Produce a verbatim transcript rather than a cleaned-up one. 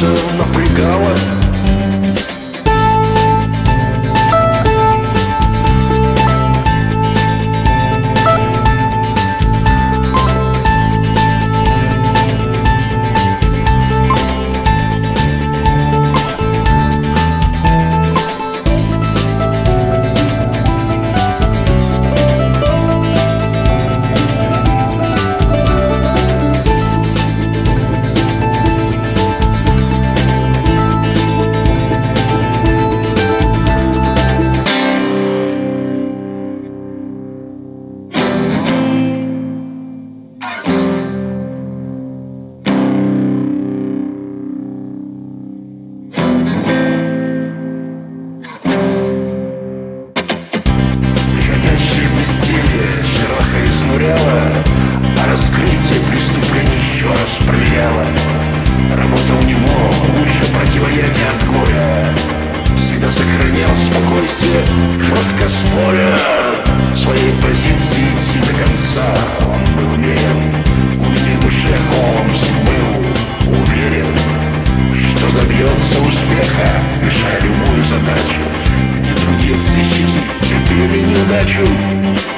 сердце напрягало. А раскрытие преступлений еще раз проверяло. Работа у него лучше противоядия от горя. Всегда сохранял спокойствие, жестко споря. В своей позиции идти до конца он был уверен. В глубине души Холмс был уверен, что добьется успеха, решая любую задачу, где другие сыщики терпели неудачу.